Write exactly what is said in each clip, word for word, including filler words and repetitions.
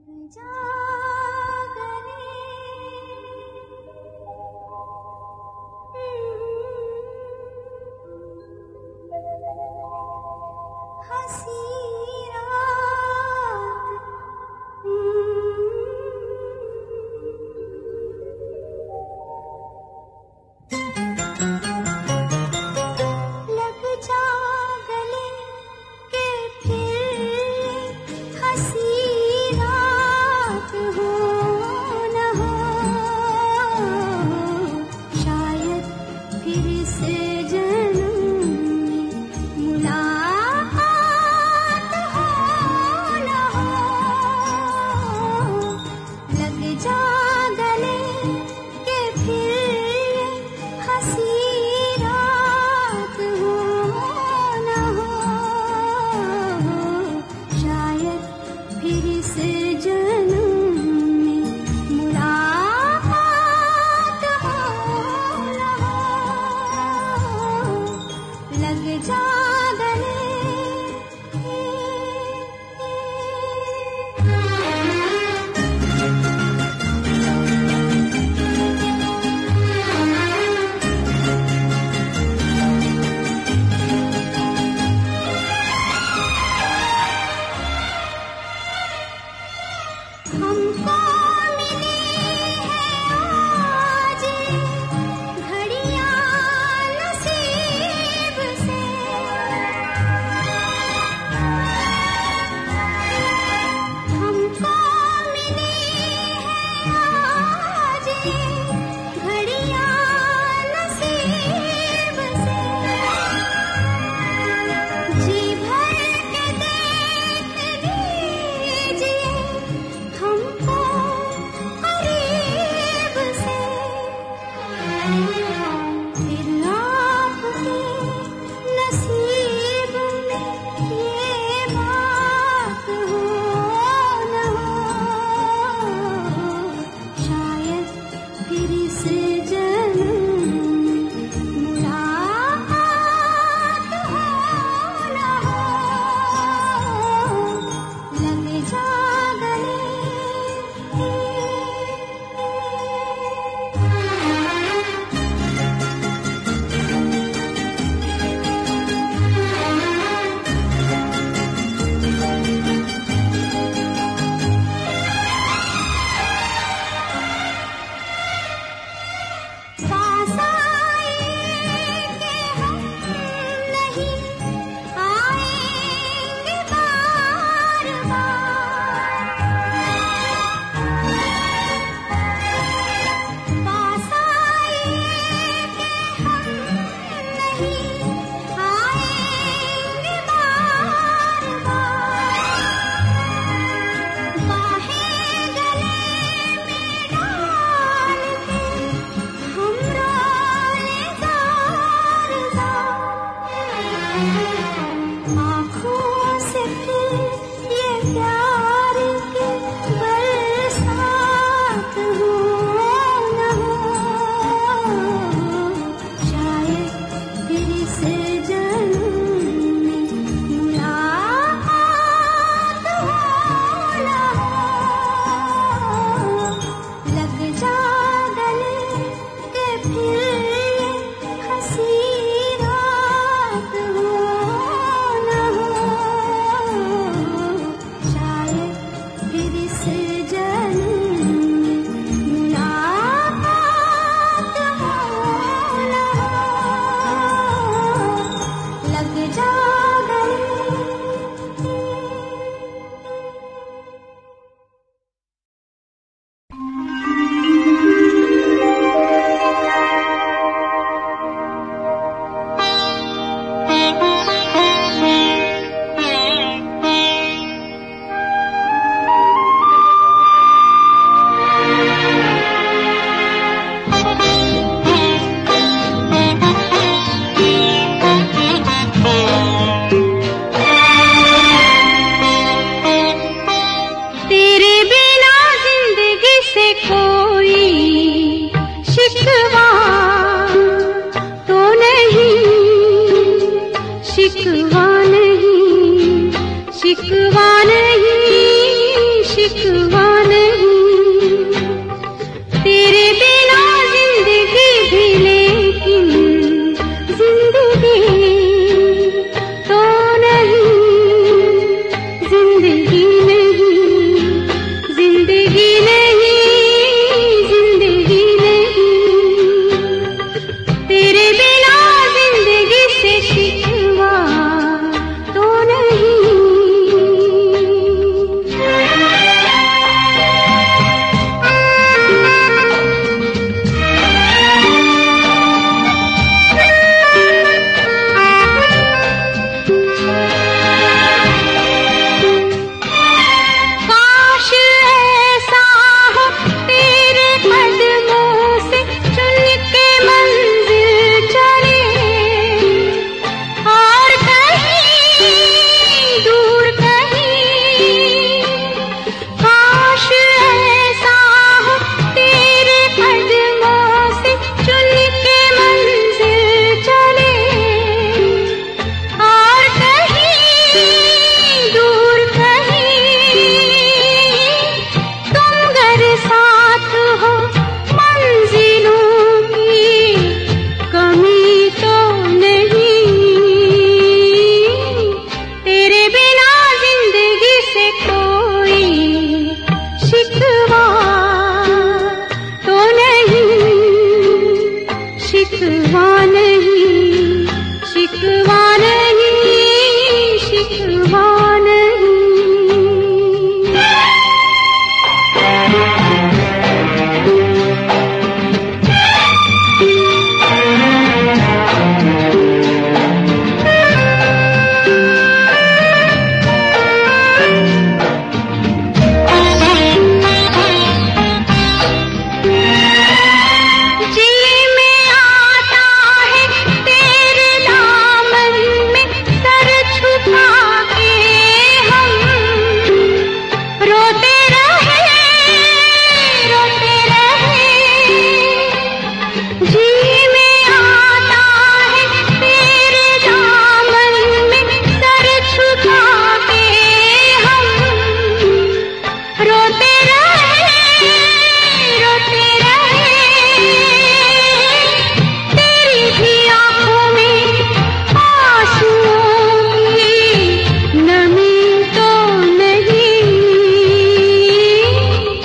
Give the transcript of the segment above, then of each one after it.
हसी रात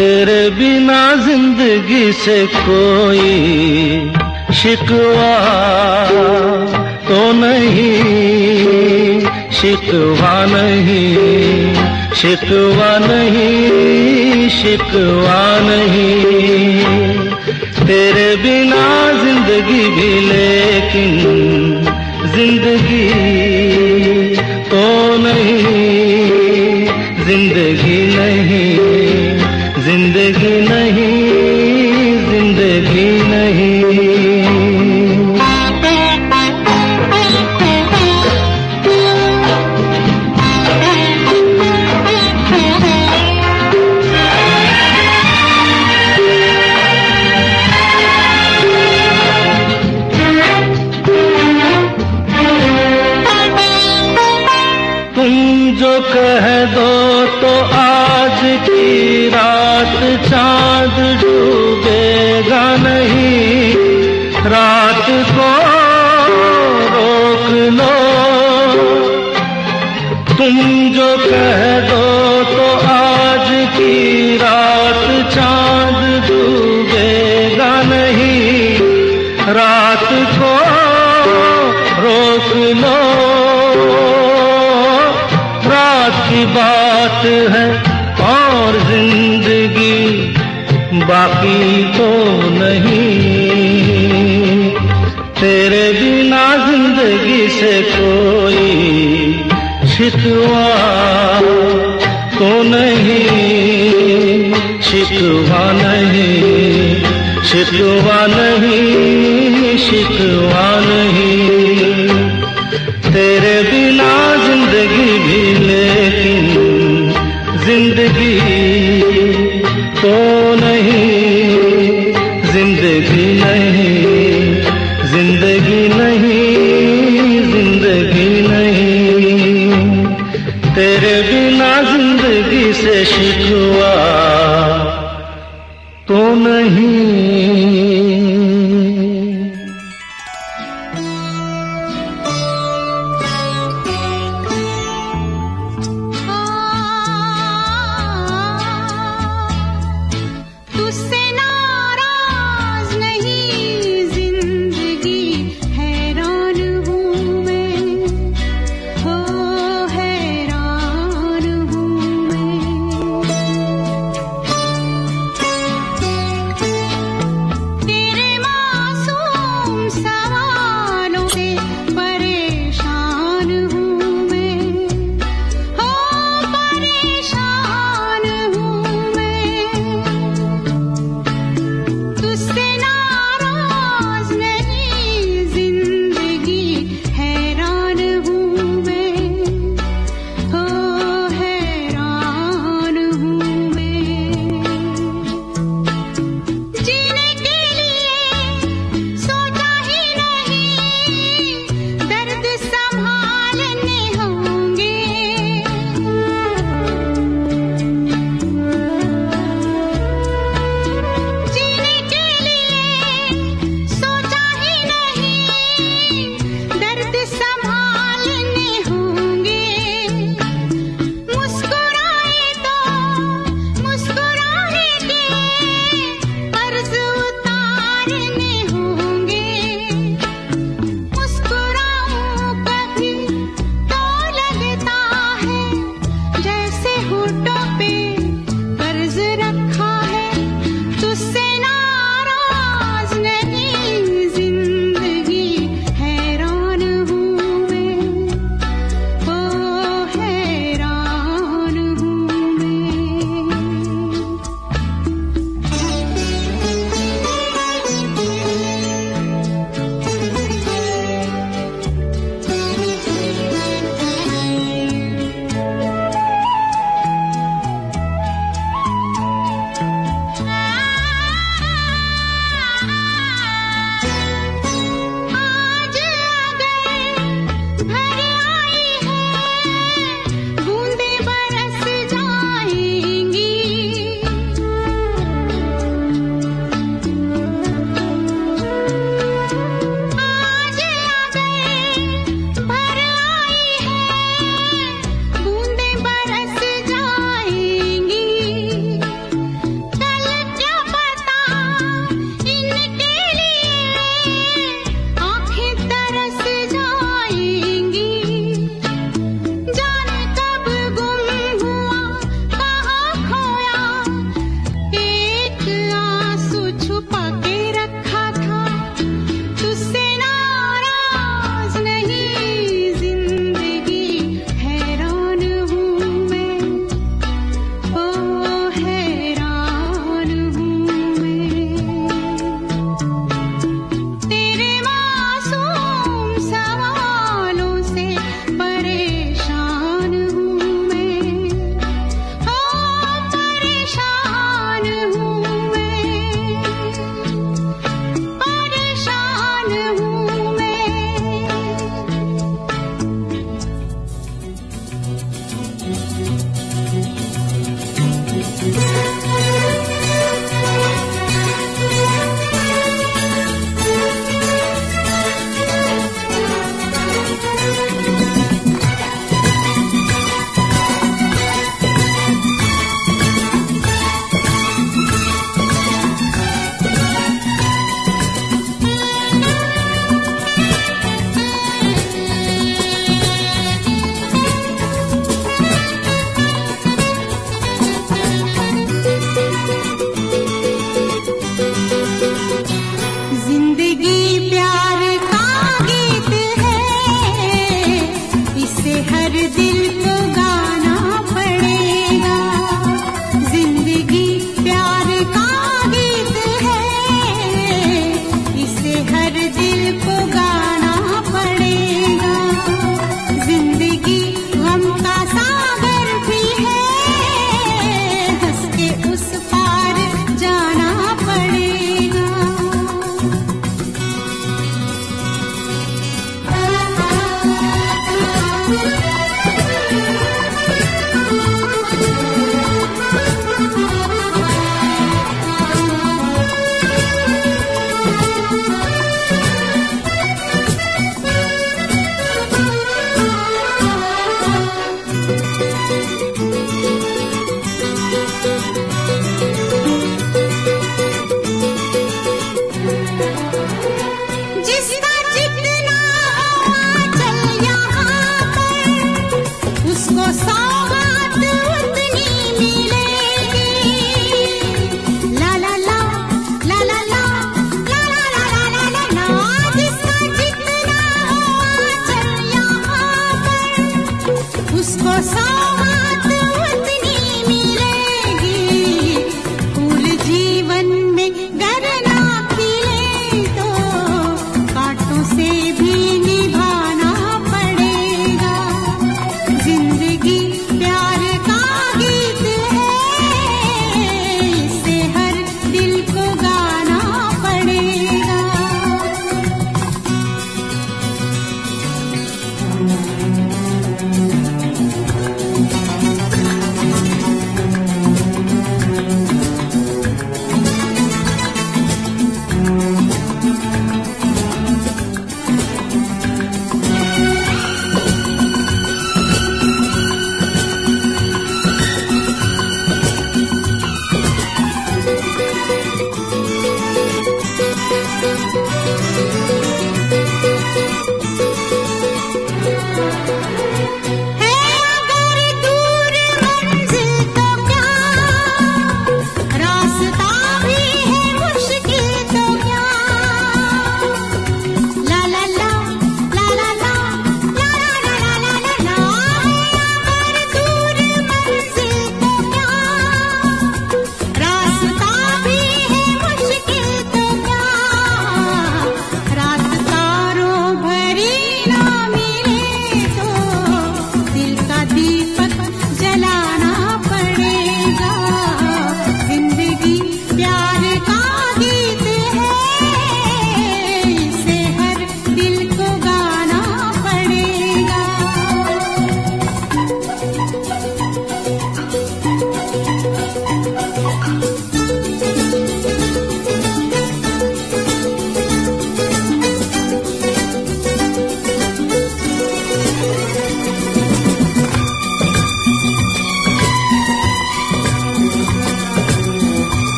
तेरे बिना जिंदगी से कोई शिकवा तो नहीं, शिकवा नहीं, शिकवा नहीं, शिकवा नहीं। तेरे बिना जिंदगी भी लेकिन जिंदगी तो नहीं, जिंदगी नहीं, जिंदगी नहीं, जिंदगी नहीं। तुम जो कह दो तो आज की रात चांद डूबेगा नहीं, रात को रोक लो। तुम जो कह दो तो आज की रात चांद डूबेगा नहीं, रात को रोक लो। रात की बात है और जिंदगी बाकी तो नहीं। तेरे बिना जिंदगी से कोई शिकवा तो नहीं, शिकवा नहीं, शिकवा नहीं, शिकवा नहीं। तेरे बिना जिंदगी भी लेकिन जिंदगी तो नहीं, जिंदगी नहीं, जिंदगी नहीं, जिंदगी नहीं। तेरे बिना जिंदगी से शिकवा तो नहीं।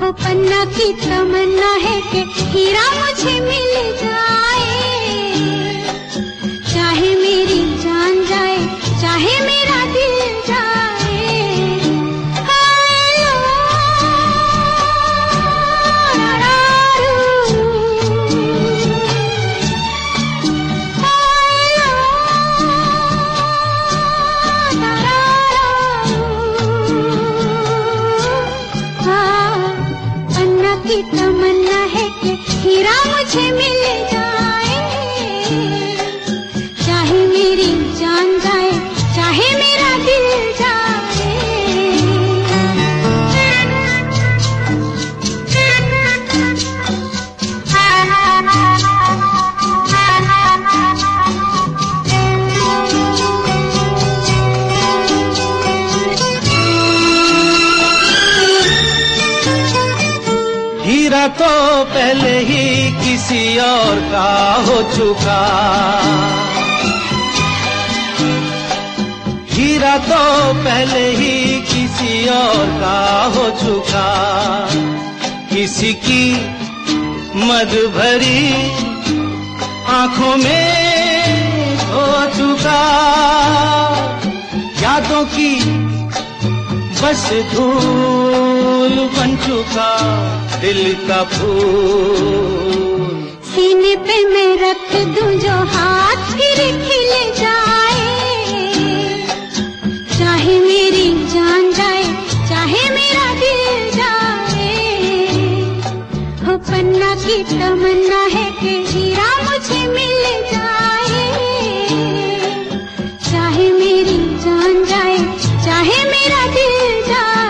हो पन्ना की तमन्ना है कि हीरा मुझे मिल जाए, चाहे मेरी जान जाए चाहे मेरा दिल जाए। की तमन्ना है कि हीरा मुझे मिल जाए, चाहे मेरी जान जाए चाहे मेरा दिल जाए। हीरा तो पहले ही किसी और का हो चुका, हीरा तो पहले ही किसी और का हो चुका, किसी की मद भरी आंखों में हो चुका, यादों की बस धूल बन चुका दिल का फूल। सीने पे मैं रख दूं जो हाथ फिर खिल जाए, चाहे मेरी जान जाए चाहे मेरा दिल जाए। हो पन्ना की तमन्ना है कि हीरा मुझे मिल जाए, चाहे मेरी जान जाए चाहे मेरा दिल जाए।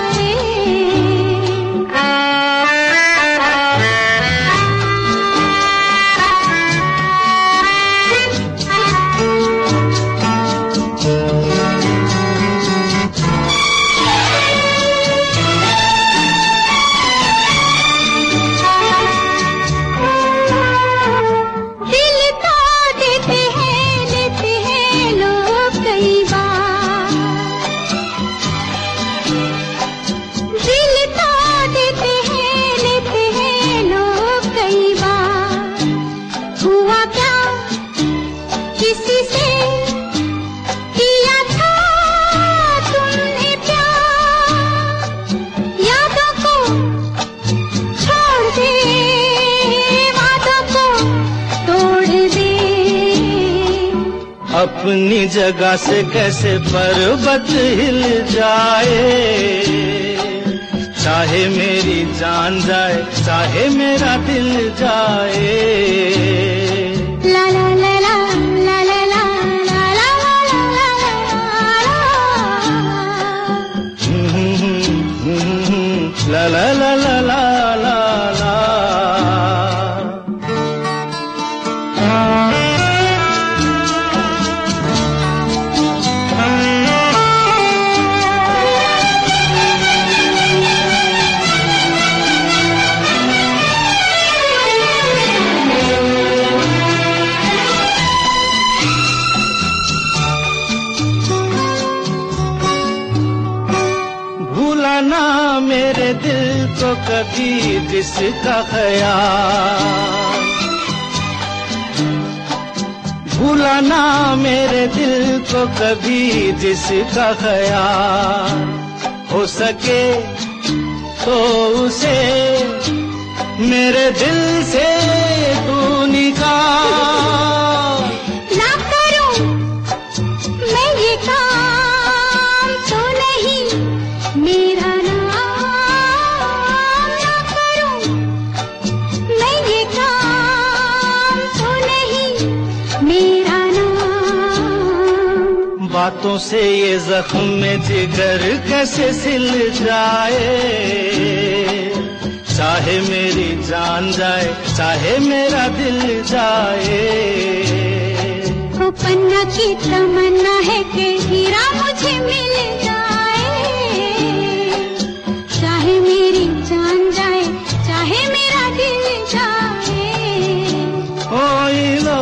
अपनी जगह से कैसे पर्वत हिल जाए, चाहे मेरी जान जाए चाहे मेरा दिल जाए। ला ला ला ला ला ला ला ला ला ला ला ला ला ला ला। भूलाना मेरे दिल को कभी जिसका ख्याल, भूलाना मेरे दिल को कभी जिसका ख्याल, हो सके तो उसे मेरे दिल से तू निकाल। ना करूं मैं ये काम तो नहीं मेरा नाम, ना करूं मैं ये काम तो नहीं मेरा नाम। बातों से ये जख्म में जिगर कैसे सिल जाए, चाहे मेरी जान जाए चाहे मेरा दिल जाए। वो पन्ना की तमन्ना है कि हीरा मुझे मिल जाए, चाहे मेरी जान जाए चाहे मेरा दिल जाए। ओ लो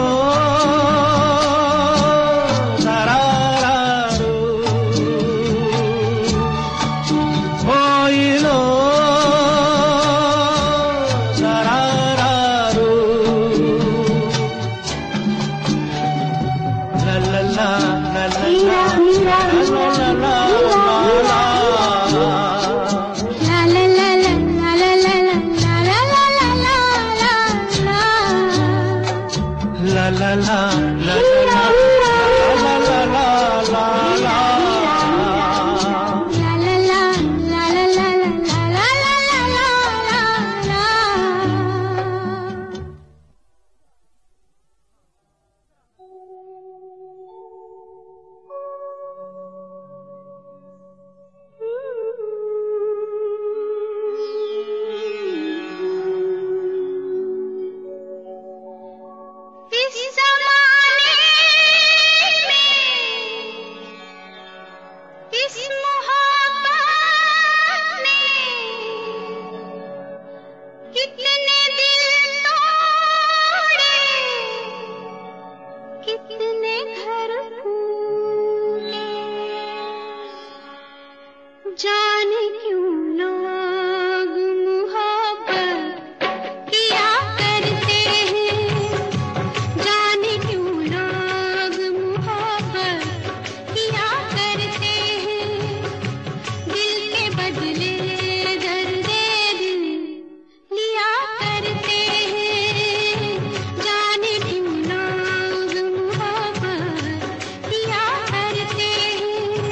ला ला ला ला ला ला ला ला ला। जाने क्यों लोग मोहब्बत किया करते हैं, जाने क्यों लोग मोहब्बत किया करते हैं, दिल के बदले दर्द दिल लिया करते हैं, जाने क्यों लोग मोहब्बत किया करते हैं।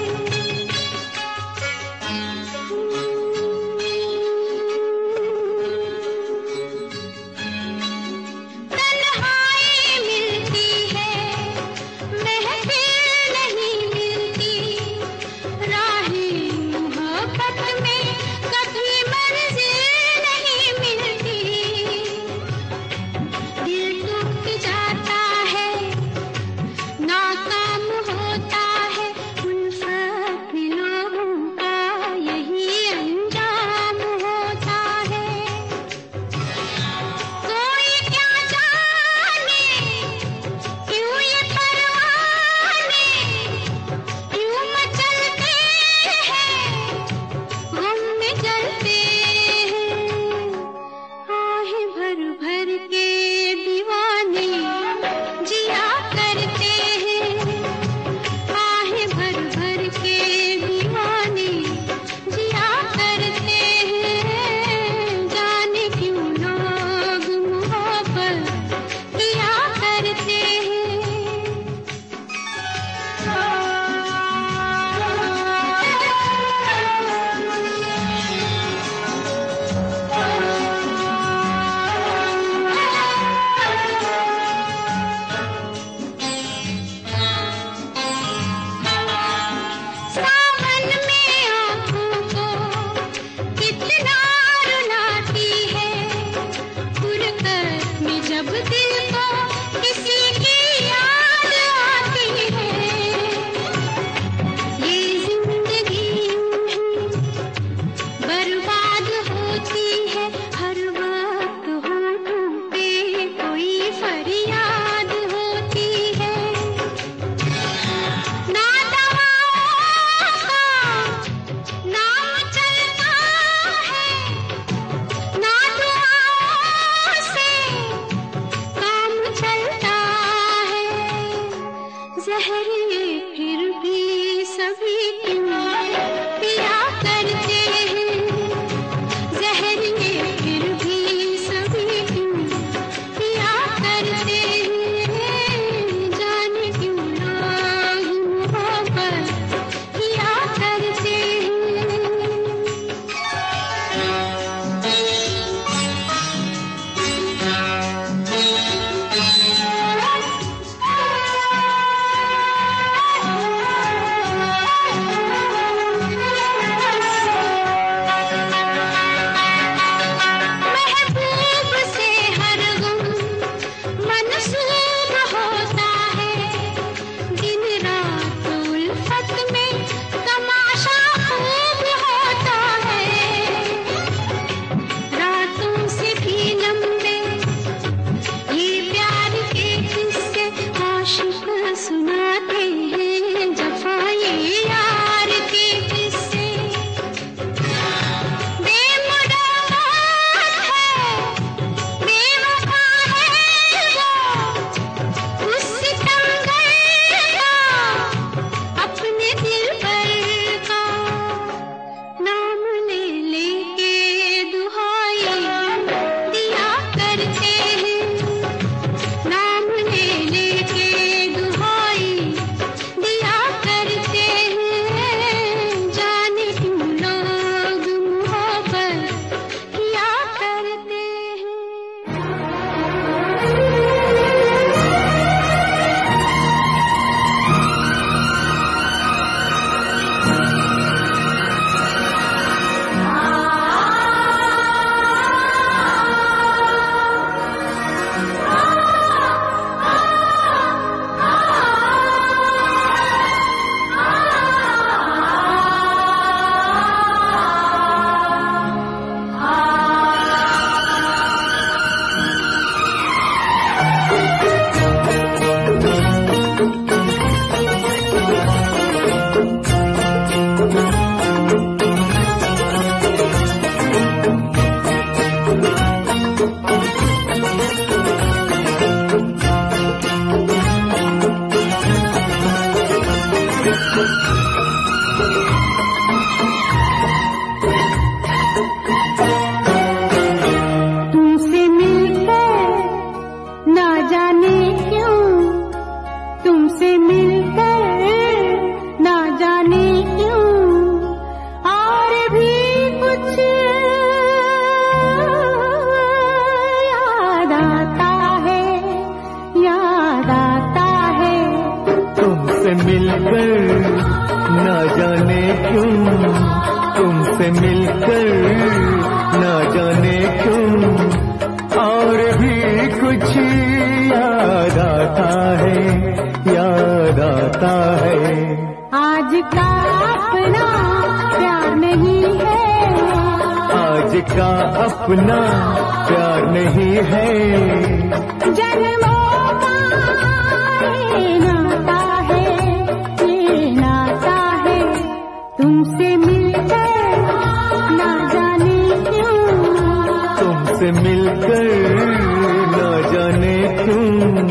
जाने क्यों और भी कुछ याद आता है, याद आता है। आज का अपना प्यार नहीं है, आज का अपना प्यार नहीं है। जन्मों का ये नाता है, ये नाता है। तुमसे मिलकर ना जाने क्यों, तुमसे मिलकर ना जाने क्यों।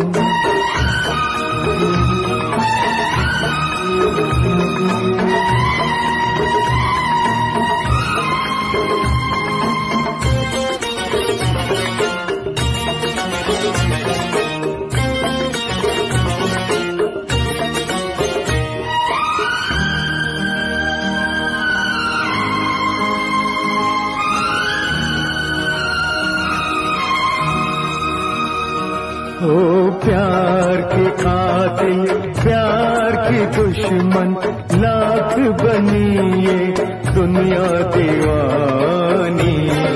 ओ प्यार की कातिल, प्यार की दुश्मन, लाख बनी ये दुनिया दीवानी।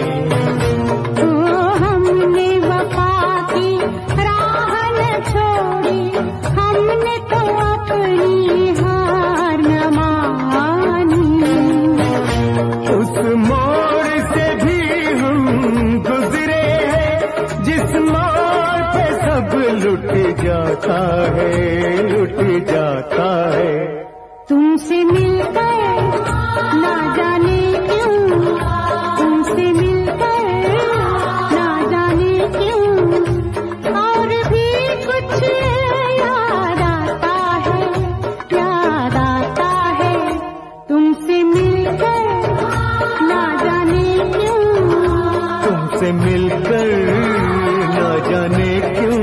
ओ हमने वफा की राह न छोड़ी, हमने तो अपनी हार न मानी। उस मोड़ से भी हम गुजरे हैं जिस मोड़ पे सब लुट जाता है, लुट जाता है। तुमसे मिलकर ना जाने क्यों, तुमसे मिलकर ना जाने क्यों, और भी कुछ याद आता है, याद आता है। तुमसे मिलकर ना जाने क्यों, तुमसे मिलकर ना जाने क्यों।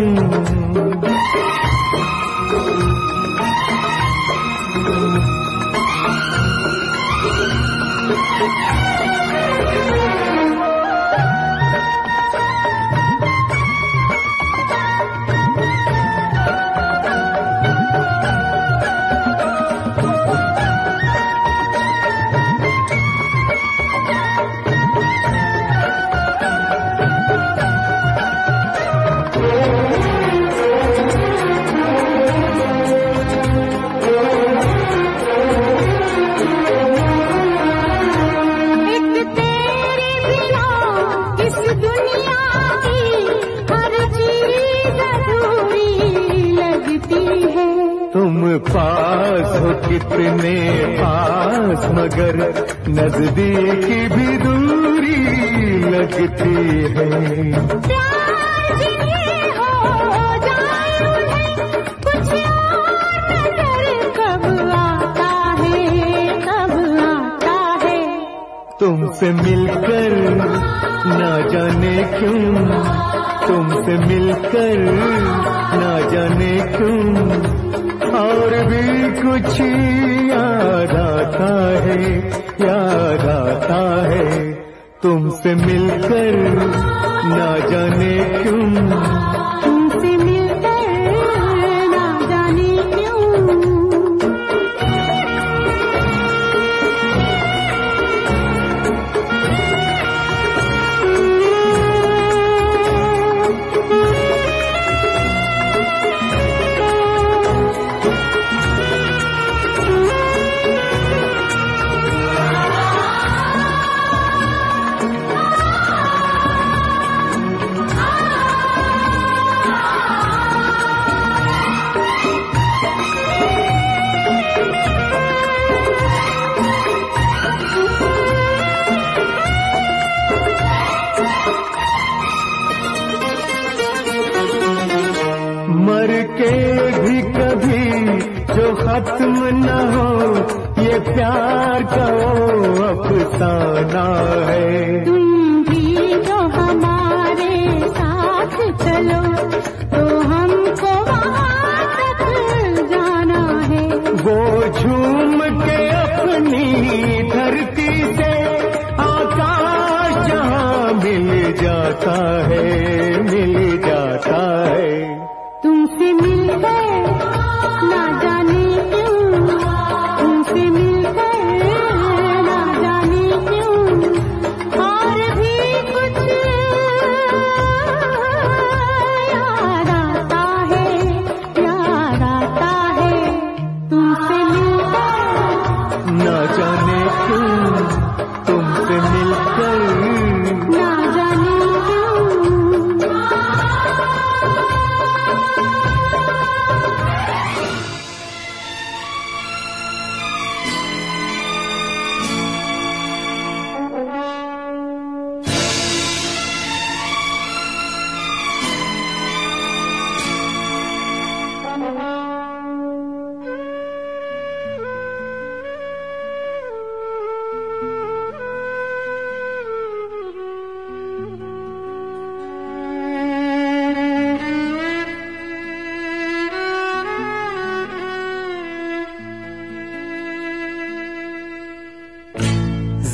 पास हो कितने पास, मगर नजदीकी भी दूरी लगती है। प्यार ये हो जाए कुछ और नजर कब आता है, कब आता है। तुमसे मिलकर ना जाने क्यों, तुमसे मिलकर ना जाने क्यों, और भी कुछ याद आता है, याद आता है। तुमसे मिलकर ना जाने क्यों, तुमसे मिलकर ना जाने क्यों। मर के भी कभी जो खत्म न हो, ये प्यार का वो अफसाना है। तुम भी जो हमारे साथ चलो, तो हमको वहाँ तक जाना है। वो झूम के अपनी धरती से आकाश जहाँ मिल जाता है, मिल जाता है। तुमसे मिलकर ना जाने क्यों, तुमसे मिलकर ना जाने क्यों, और भी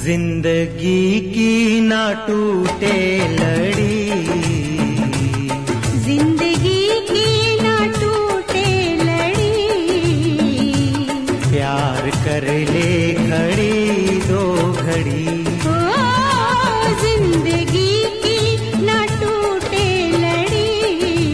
जिंदगी की ना टूटे लड़ी, जिंदगी की ना टूटे लड़ी, प्यार कर ले घड़ी दो घड़ी। ओ जिंदगी की ना टूटे लड़ी,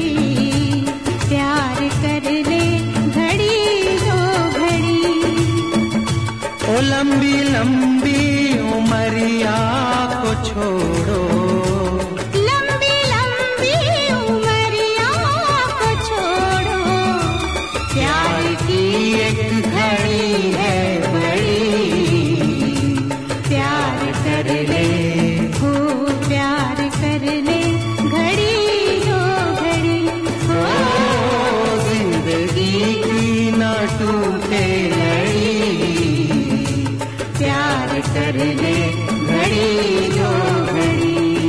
प्यार कर ले घड़ी दो घड़ी। ओ लंबी लंबी उमरिया को छोड़ो, लंबी लंबी उमरिया को छोड़ो, प्यार की एक घड़ी है बड़ी, प्यार कर ले, हो प्यार कर ले घड़ी दो घड़ी। ओ जिंदगी की ना टूटे लड़ी, प्यार कर ले घड़ी दो घड़ी।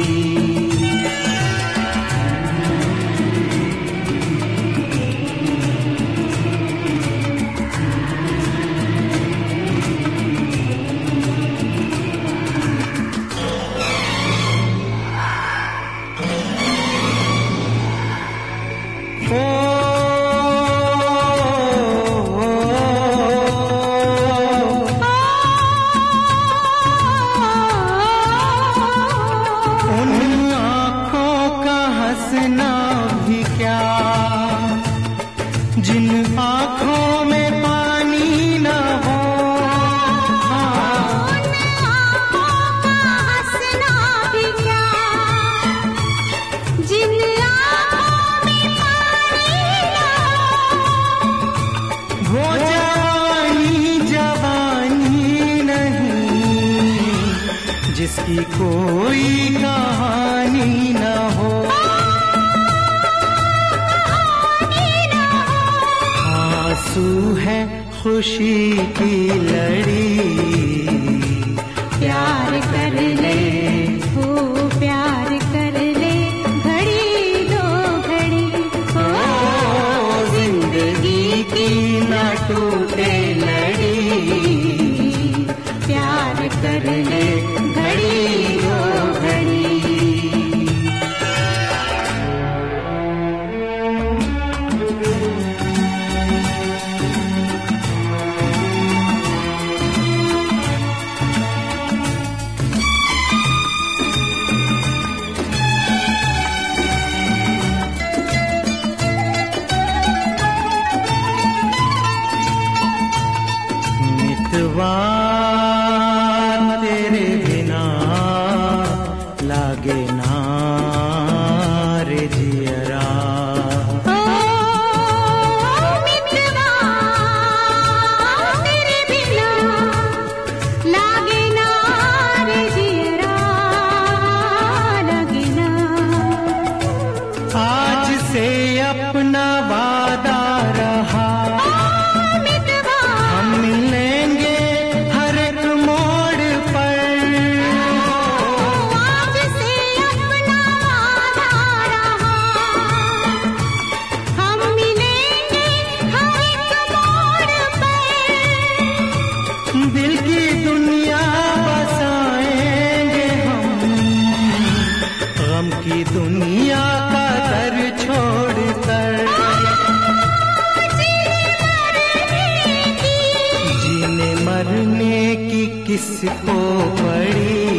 जिन आँखों में पानी न हो, उन आँखों का हंसना भी क्या, जिन आँखों में पानी न हो, वो जवानी जवानी नहीं जिसकी कोई कहानी न हो। आंसू है खुशी की लड़ी, प्यार कर ले, हो प्यार कर ले घड़ी दो घड़ी। ओ जिंदगी की ना टूटे लड़ी, प्यार कर ले घड़ी दो घड़ी। मितवा तेरे बिना लागे ना रे जियरा, ओ मितवा तेरे बिना लागे ना रे जियरा, लागे ना। आज से अपना वादा रहा, मितवा हम मिलेंगे हर एक मोड़ पर। आज से अपना वादा रहा, हम मिलेंगे हर एक मोड़ पर। दिल की दुनिया बसाएंगे हम, गम की दुनिया का दर छोड़ कर। जीने मरने की किसको पड़ी,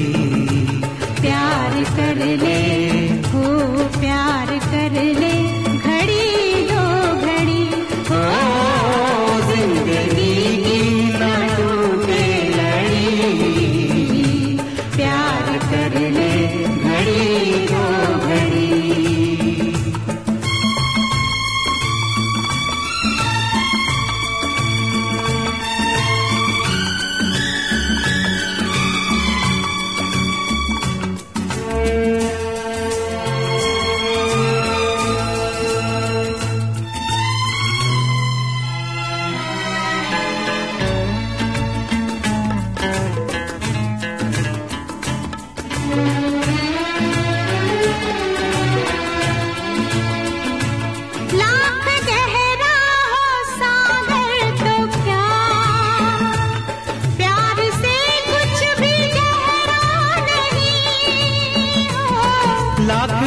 प्यार कर ले, हो प्यार कर ले घड़ी दो घड़ी। ओ जिंदगी की ना टूटे लड़ी, प्यार कर ले घड़ी दो घड़ी।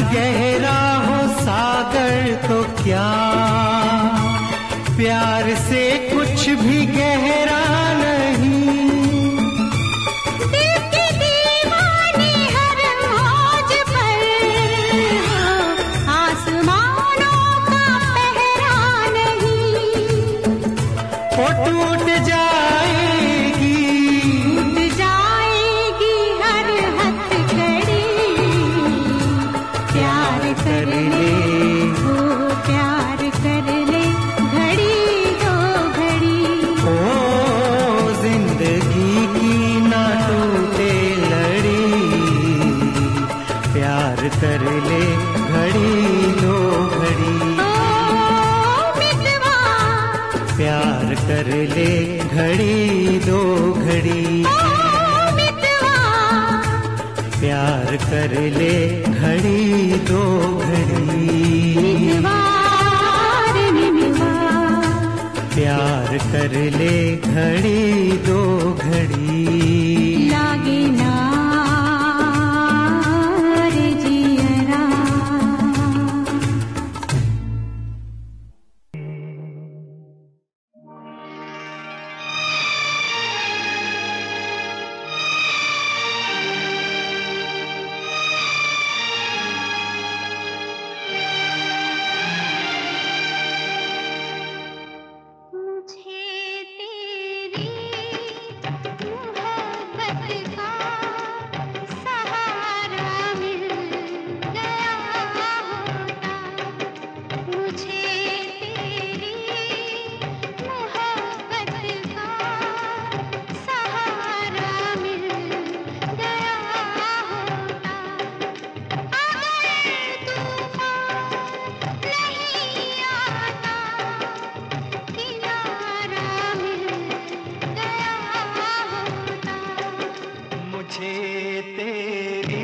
गहरा हो सागर तो क्या, प्यार से कुछ भी गहरा नहीं। दिल की दीवानी हर मौज पर हो, आसमानों का पहरा नहीं। वो टूट जाएगी, टूट जाएगी हर हथकड़ी, प्यार कर ले वो प्यार कर ले घड़ी दो घड़ी। ओ जिंदगी की ना टूटे लड़ी, प्यार कर ले घड़ी दो घड़ी। ओ मितवा, प्यार कर ले घड़ी दो घड़ी। ओ मितवा, प्यार कर ले घड़ी दो घड़ी। मितवा रे मितवा, प्यार कर ले घड़ी दो घड़ी। लागे ना रे जियरा। मुझे तेरी मोहब्बत का सहारा मिल गया होता। मुझे तेरी मोहब्बत का सहारा मिल गया होता। अगर तूफान नहीं आता, किनारा मिल गया होता। मुझे तेरी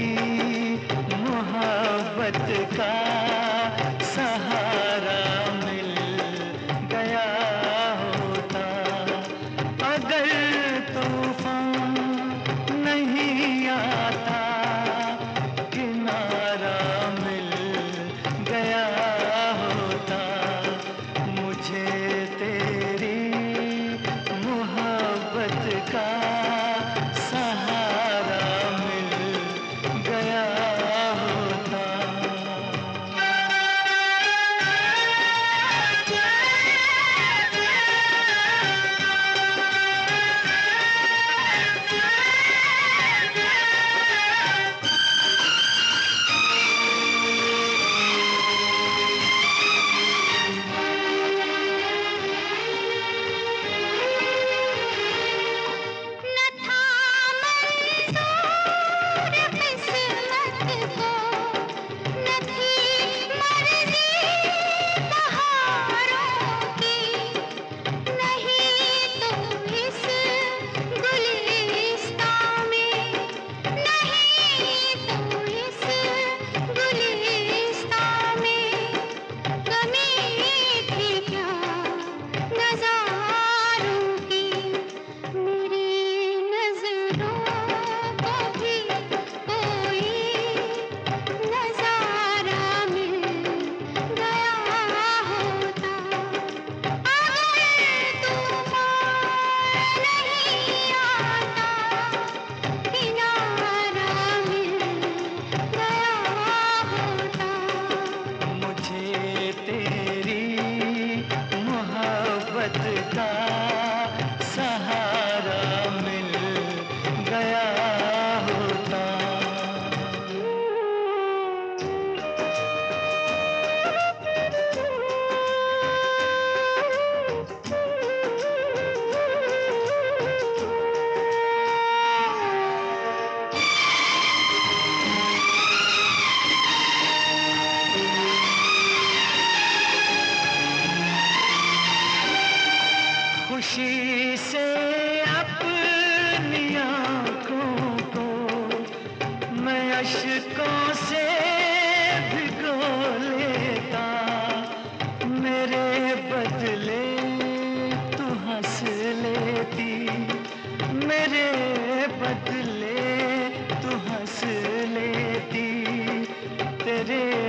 मोहब्बत का सहारा मिल गया होता। अगर तूफान नहीं आता, किनारा मिल गया होता। मुझे तेरी मोहब्बत का सहारा मिल गया होता। न था मंजूर किस्मत को, न थी मर्जी बहारों की। नहीं तो इस गुलिस्तां में, नहीं तो इस गुलिस्तां में कमी थी क्या नज़ारों की। मेरी नज़रों को भी कोई नज़ारा मिल गया होता। अगर तूफान नहीं आता, किनारा मिल गया होता। मुझे तेरी मोहब्बत का सहारा मिल गया होता। खुशी से अपनी आँखों को मैं अश्कों से भिगो लेता। मेरे बदले तू हंस लेती, मेरे बदले तू हंस लेती। तेरे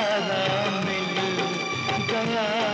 तारा मिल गया।